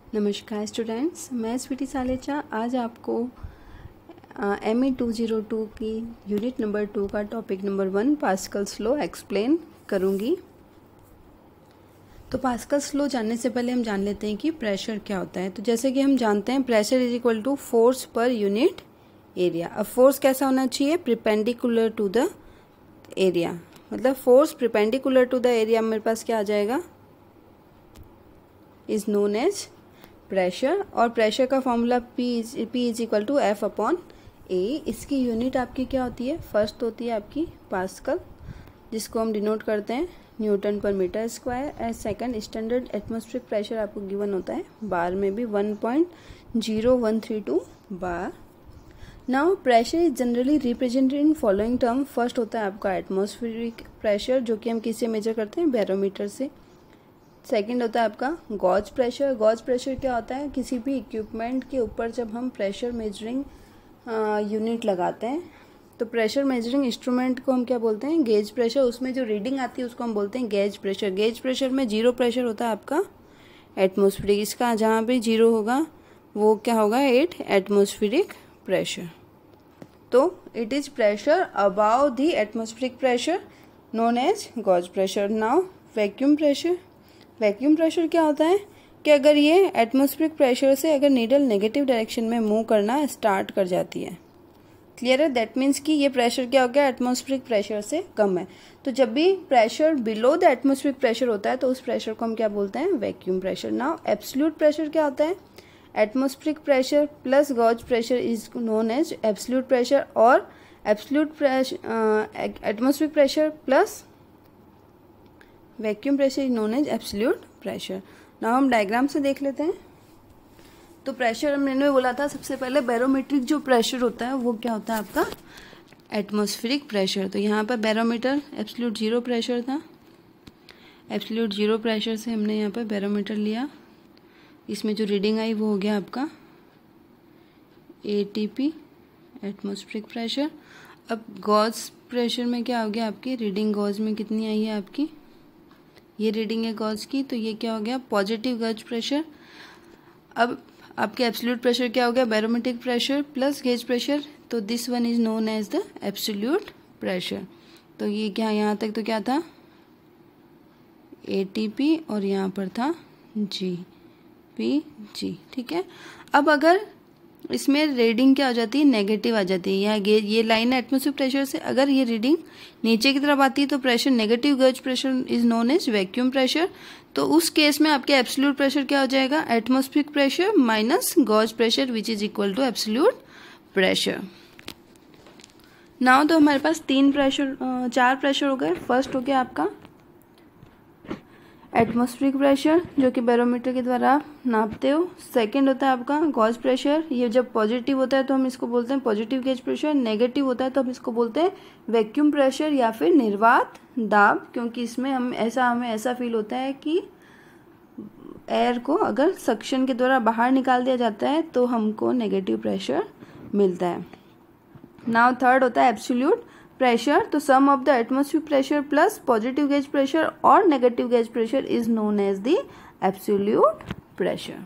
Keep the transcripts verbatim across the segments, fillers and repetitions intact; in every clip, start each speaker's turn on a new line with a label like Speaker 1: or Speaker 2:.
Speaker 1: नमस्कार स्टूडेंट्स, मैं स्वीटी सालेचा आज आपको M E two zero two की यूनिट नंबर टू का topic number one Pascal's law explain करूंगी। तो पास्कल्स लॉ जानने से पहले हम जान लेते हैं कि प्रेशर क्या होता है। तो जैसे कि हम जानते हैं pressure is equal to force per unit area. अब फोर्स कैसा होना चाहिए? प्रिपेंडिकुलर टू द एरिया, मतलब force perpendicular to the area मेरे पास क्या आ जाएगा? Is known as pressure. और प्रेशर का formula P is P is equal to F upon A. इसकी यूनिट आपकी क्या होती है? फर्स्ट होती है आपकी पास्कल, जिसको हम डिनोट करते हैं newton per metre square. And second standard atmospheric pressure आपको गिवन होता है बार में भी one point zero one three two bar. Now pressure is generally represented in following term. First होता है आपका एटमॉस्फेरिक प्रेशर, जो कि हम किससे मेजर करते हैं? बैरोमीटर से। सेकंड होता है आपका गॉज प्रेशर। गॉज प्रेशर क्या होता है? किसी भी इक्विपमेंट के ऊपर जब हम प्रेशर मेजरिंग यूनिट लगाते हैं तो प्रेशर मेजरिंग इंस्ट्रूमेंट को हम क्या बोलते हैं? Gauge pressure. उसमें जो रीडिंग आती है उसको हम बोलते हैं गेज प्रेशर। गेज प्रेशर में जीरो प्रेशर होता है आपका एटमॉस्फेरिक। इसका जहाँ भी जीरो होगा वो क्या होगा? At atmospheric pressure. तो it is pressure above the atmospheric pressure known as gauge pressure. Now vacuum pressure. Vacuum pressure क्या होता है कि अगर ये एटमॉस्फेरिक प्रेशर से अगर नीडल नेगेटिव डायरेक्शन में मूव करना स्टार्ट कर जाती है, क्लियर है? दैट मीन्स कि ये प्रेशर क्या हो गया? एटमॉस्फेरिक प्रेशर से कम है। तो जब भी pressure below the atmospheric pressure होता है तो उस प्रेशर को हम क्या बोलते हैं? Vacuum pressure. Now absolute pressure क्या होता है? Atmospheric pressure plus gauge pressure is known as absolute pressure, और absolute pressure atmospheric pressure plus vacuum pressure is known as absolute pressure. Now हम डायग्राम से देख लेते हैं। तो प्रेशर हमने बोला था सबसे पहले बैरोमीट्रिक जो प्रेशर होता है वो क्या होता है आपका? Atmospheric pressure. तो यहाँ पर बैरोमीटर एब्सोल्यूट जीरो प्रेशर था। एब्सोल्यूट जीरो प्रेशर से हमने यहाँ पर बैरोमीटर लिया, इसमें जो रीडिंग आई वो हो गया आपका A T P atmospheric pressure. अब गॉज प्रेशर में क्या हो गया आपकी? रीडिंग गॉज में कितनी आई है आपकी? ये रीडिंग है गॉज की, तो ये क्या हो गया? Positive gauge pressure. अब आपके एब्सोल्यूट प्रेशर क्या हो गया? Barometric pressure plus gauge pressure. तो this one is known as the absolute pressure. तो ये क्या, यहाँ तक तो क्या था? ए टी पी और यहाँ पर था जी पी जी, ठीक है। अब अगर इसमें रीडिंग क्या हो जाती है? नेगेटिव आ जाती है। यहाँ ये ये लाइन है एटमॉस्फेरिक प्रेशर से, अगर ये रीडिंग नीचे की तरफ आती है तो pressure negative gauge pressure is known as vacuum pressure. तो उस केस में आपके एब्सोल्यूट प्रेशर क्या हो जाएगा? Atmospheric pressure minus gauge pressure which is equal to absolute pressure. Now तो हमारे पास तीन प्रेशर चार प्रेशर हो गए। फर्स्ट हो गया आपका एटमॉस्फेरिक प्रेशर, जो कि बैरोमीटर के द्वारा नापते हो। सेकंड होता है आपका गॉज प्रेशर। ये जब पॉजिटिव होता है तो हम इसको बोलते हैं पॉजिटिव गेज प्रेशर, नेगेटिव होता है तो हम इसको बोलते हैं वैक्यूम प्रेशर या फिर निर्वात दाब, क्योंकि इसमें हम ऐसा हमें ऐसा फील होता है कि एयर को अगर सक्शन के द्वारा बाहर निकाल दिया जाता है तो हमको नेगेटिव प्रेशर मिलता है। नाउ थर्ड होता है एब्सोल्यूट प्रेशर। तो sum of the atmospheric pressure plus positive gauge pressure और negative gauge pressure is known as the absolute pressure.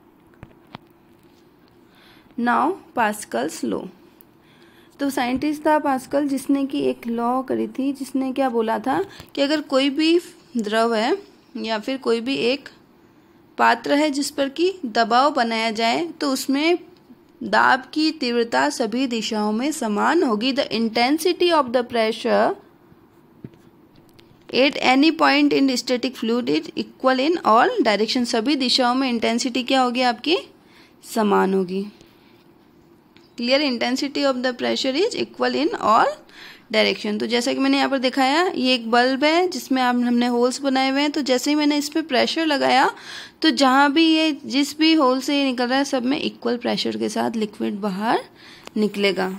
Speaker 1: Now Pascal's law. तो साइंटिस्ट था पास्कल, जिसने की एक लॉ करी थी, जिसने क्या बोला था कि अगर कोई भी द्रव है या फिर कोई भी एक पात्र है जिस पर कि दबाव बनाया जाए तो उसमें दाब की तीव्रता सभी दिशाओं में समान होगी। The intensity of the pressure at any point in static fluid is equal in all direction. सभी दिशाओं में इंटेंसिटी क्या होगी आपकी? समान होगी। Clear? Intensity of the pressure is equal in all direction. तो जैसा कि मैंने यहाँ पर दिखाया, ये एक बल्ब है जिसमें आप हमने होल्स बनाए हुए हैं। तो जैसे ही मैंने इस पर प्रेशर लगाया तो जहाँ भी ये जिस भी होल से ये निकल रहा है सब में इक्वल प्रेशर के साथ लिक्विड बाहर निकलेगा।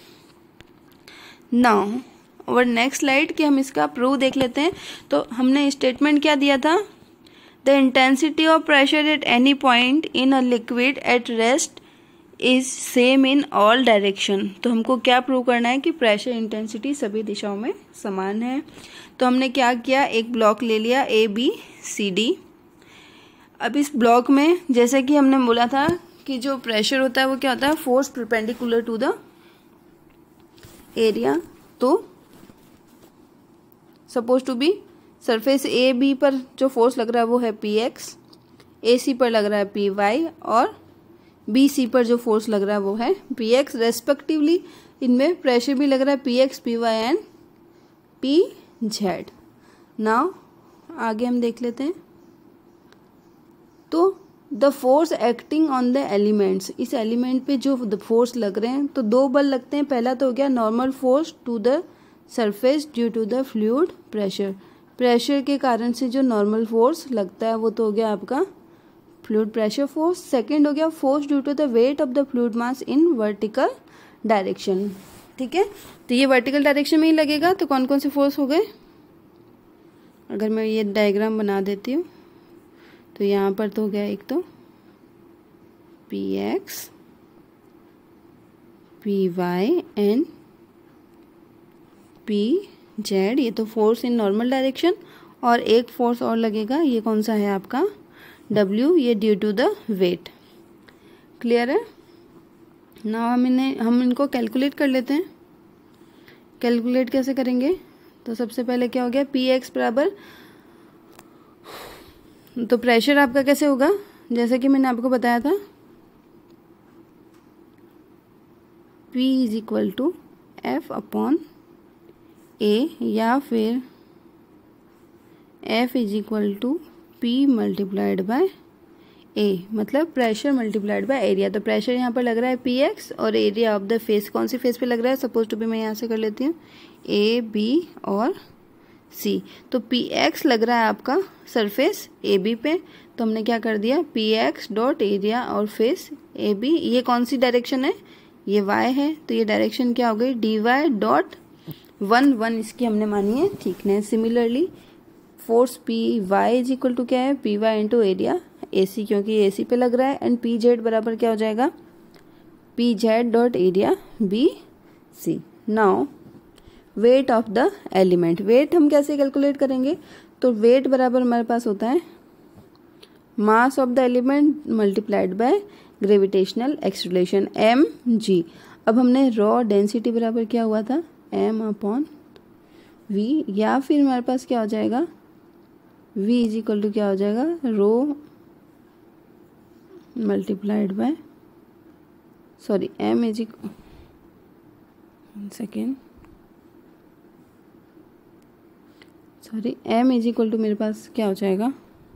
Speaker 1: नाउ और नेक्स्ट स्लाइड कि हम इसका प्रूफ देख लेते हैं। तो हमने स्टेटमेंट क्या दिया था? The intensity of pressure at any point in a liquid at rest is same in all direction. तो हमको क्या प्रूव करना है कि प्रेशर इंटेंसिटी सभी दिशाओं में समान है। तो हमने क्या किया? एक ब्लॉक ले लिया ए बी सी डी। अब इस ब्लॉक में जैसे कि हमने बोला था कि जो प्रेशर होता है वो क्या होता है, force perpendicular to the area. तो suppose to be surface A B पर जो फोर्स लग रहा है वो है पी एक्स, ए सी पर लग रहा है पी वाई, और बी सी पर जो फोर्स लग रहा है वो है पी एक्स रेस्पेक्टिवली। इनमें प्रेशर भी लग रहा है P X, P Y and P Z. Now आगे हम देख लेते हैं। तो the force acting on the elements, इस एलिमेंट पे जो फोर्स लग रहे हैं तो दो बल लगते हैं। पहला तो हो गया normal force to the surface due to the fluid pressure, pressure के कारण से जो नॉर्मल फोर्स लगता है वो तो हो गया आपका फ्लूइड प्रेशर फोर्स। सेकेंड हो गया force due to the weight of the fluid mass in vertical direction. ठीक है, तो ये वर्टिकल डायरेक्शन में ही लगेगा। तो कौन कौन से फोर्स हो गए, अगर मैं ये डायग्राम बना देती हूँ तो यहाँ पर तो हो गया एक तो P X, P Y and P Z, ये तो फोर्स इन नॉर्मल डायरेक्शन। और एक फोर्स और लगेगा, ये कौन सा है आपका W, ये due to the weight. Clear है। नाउ हम इन्हें हम इनको कैलकुलेट कर लेते हैं। कैलकुलेट कैसे करेंगे, तो सबसे पहले क्या हो गया पी एक्स बराबर, तो प्रेशर आपका कैसे होगा, जैसे कि मैंने आपको बताया था P is equal to F upon A, या फिर F is equal to P multiplied by A, मतलब प्रेशर मल्टीप्लाइड बाय एरिया। तो प्रेशर यहाँ पर लग रहा है पी एक्स और एरिया ऑफ द फेस कौन सी फेस पे लग रहा है, सपोज टू बी मैं यहाँ से कर लेती हूँ ए बी और सी। तो पी एक्स लग रहा है आपका सरफेस ए बी पे, तो हमने क्या कर दिया पी एक्स डॉट एरिया और फेस ए बी। ये कौन सी डायरेक्शन है, ये वाई है, तो ये डायरेक्शन क्या हो गई D Y dot one one, इसकी हमने मानी है thickness. Similarly force P Y is equal to क्या है P Y into area A C, क्योंकि ए सी पे लग रहा है, एंड पी जेड बराबर क्या हो जाएगा P Z dot area B C. Now weight of the element, weight हम कैसे कैलकुलेट करेंगे, तो वेट बराबर हमारे पास होता है mass of the element multiplied by gravitational acceleration M G. अब हमने रॉ डेंसिटी बराबर क्या हुआ था एम अपॉन वी, या फिर हमारे पास क्या हो जाएगा v इज इक्वल टू क्या हो जाएगा rho multiplied by sorry m is equal second sorry m is equal to मेरे पास क्या हो जाएगा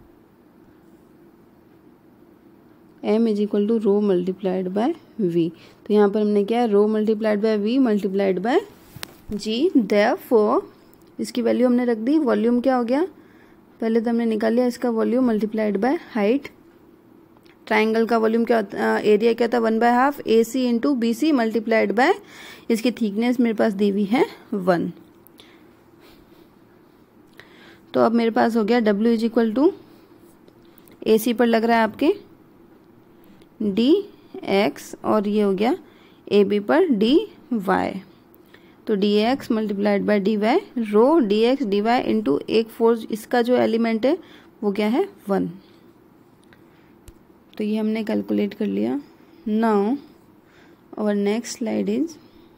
Speaker 1: m is equal to rho multiplied by v। तो यहाँ पर हमने क्या है रो multiplied by v multiplied by g। Therefore इसकी वैल्यू हमने रख दी। वॉल्यूम क्या हो गया, पहले तो हमने निकाल लिया इसका volume multiplied by height. Triangle का वॉल्यूम क्या होता है, एरिया क्या होता है one by half A C into B C multiplied by इसकी थिकनेस मेरे पास दी हुई है वन। तो अब मेरे पास हो गया W is equal to A C पर लग रहा है आपके डी एक्स, और ये हो गया ए बी पर डी वाई। तो D X multiplied by D Y, rho D X D Y into एक फोर्स, इसका जो एलिमेंट है वो क्या है वन। तो ये हमने कैलकुलेट कर लिया। Now our next slide is,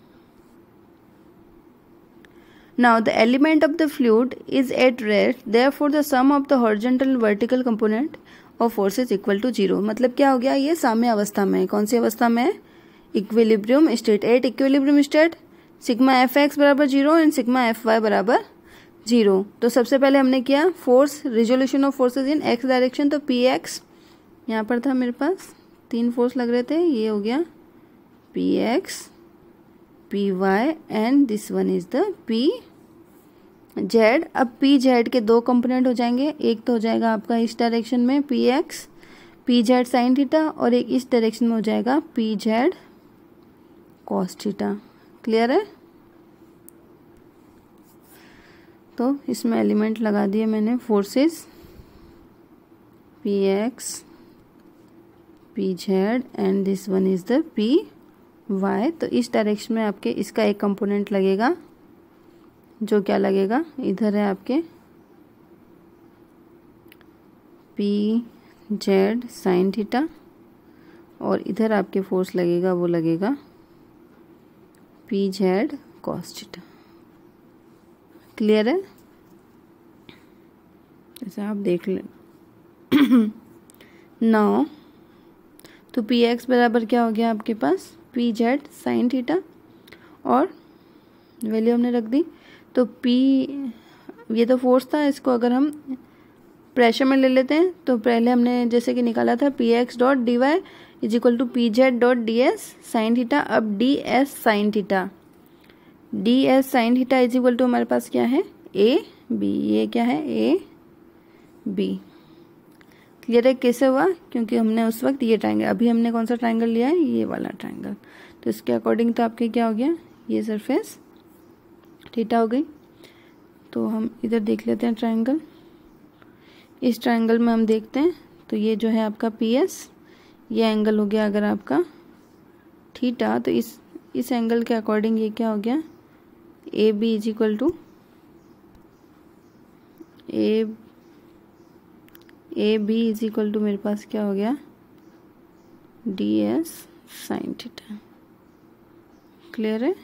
Speaker 1: now the element of the fluid is at rest, therefore the sum of the horizontal and vertical component of force is equal to zero। मतलब क्या हो गया, ये साम्य अवस्था में है। कौन सी अवस्था में है, equilibrium state. At equilibrium state sigma F X बराबर zero and sigma F Y बराबर जीरो। तो सबसे पहले हमने किया force, resolution of forces in X direction. तो पी एक्स यहाँ पर था मेरे पास, तीन फोर्स लग रहे थे, ये हो गया P X, P Y and this one is the P Z. अब पी जेड के दो कंपोनेंट हो जाएंगे, एक तो हो जाएगा आपका इस डायरेक्शन में P X P Z sine theta, और एक इस डायरेक्शन में हो जाएगा P Z cos theta. Clear है। तो इसमें एलिमेंट लगा दिए मैंने forces P X P Z and this one is the P Y. तो इस डायरेक्शन में आपके इसका एक कंपोनेंट लगेगा, जो क्या लगेगा, इधर है आपके पी जेड साइन थीटा, और इधर आपके फोर्स लगेगा वो लगेगा P Z cos theta. Clear है? ऐसा आप देख लें। नाउ तो पी एक्स बराबर क्या हो गया आपके पास, पी जेड साइन थीटा, और वैल्यू हमने रख दी। तो पी, ये तो फोर्स था, इसको अगर हम प्रेशर में ले लेते हैं तो पहले हमने जैसे कि निकाला था P X dot D Y is equal to P Z dot D S sine theta. अब D S sine theta, D S sine theta is equal to हमारे पास क्या है, ए बी। ये क्या है, ए बी। क्लियर है कैसे हुआ? क्योंकि हमने उस वक्त ये ट्रायंगल, अभी हमने कौन सा ट्रायंगल लिया है, ये वाला ट्रायंगल। तो इसके अकॉर्डिंग तो आपके क्या हो गया, ये सरफेस थीटा हो गई। तो हम इधर देख लेते हैं ट्रायंगल। इस ट्रायंगल में हम देखते हैं तो ये जो है आपका पी एस, ये एंगल हो गया अगर आपका थीटा, तो इस इस एंगल के अकॉर्डिंग ये क्या हो गया, A B is equal to A A B is equal to मेरे पास क्या हो गया, D S sine theta. Clear है?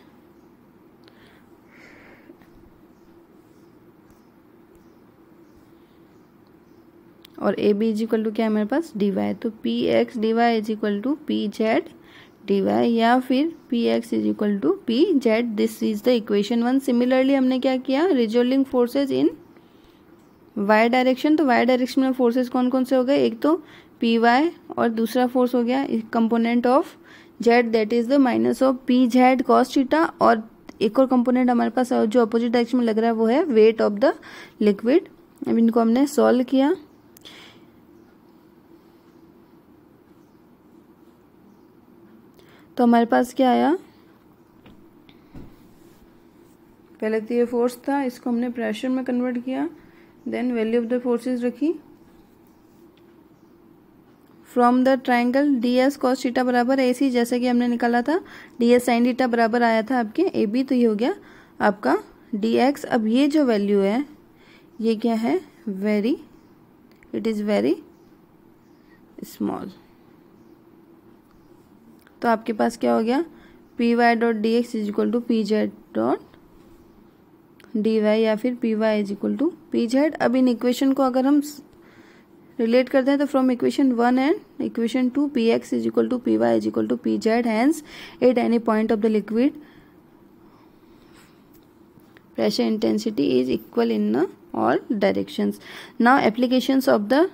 Speaker 1: और A B is equal to क्या है मेरे पास, डी वाई। तो P X D Y is equal to P Z D Y, या फिर P X is equal to P Z. This is the equation one. Similarly हमने क्या किया, resolving forces in Y direction. तो Y direction में forces कौन कौन से हो गए, एक तो पी वाई, और दूसरा फोर्स हो गया component of Z, that is the minus of P Z cos theta. और एक और कंपोनेंट हमारे पास जो अपोजिट डायरेक्शन में लग रहा है वो है वेट ऑफ द लिक्विड। अब इनको हमने सॉल्व किया। तो हमारे पास क्या आया, पहले तो ये फोर्स था, इसको हमने प्रेशर में कन्वर्ट किया, then value of the forces रखी। From the triangle D S cos theta बराबर ए सी, जैसे कि हमने निकाला था डी एस साइन थीटा बराबर आया था आपके ए बी, तो ये हो गया आपका डी एक्स। अब ये जो वैल्यू है ये क्या है, very, it is very small. तो आपके पास क्या हो गया, P Y dot D X is equal to P Z dot D Y, या फिर P Y is equal to P Z. अब इन इक्वेशन को अगर हम रिलेट करते हैं तो from equation one and equation two, P X is equal to P Y is equal to P Z, hence at any point of the liquid pressure intensity is equal in uh, all directions. Now applications of the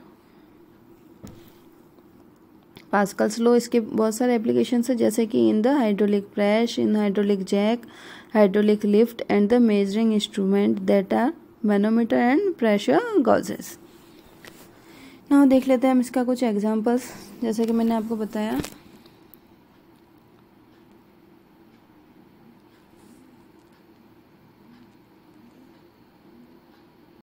Speaker 1: Pascal's law, इसके बहुत सारे applications है, जैसे कि in the hydraulic press, in hydraulic jack, hydraulic lift and the measuring instrument that are manometer and pressure gauges. Now देख लेते हैं हम इसका कुछ एग्जांपल्स। जैसे कि मैंने आपको बताया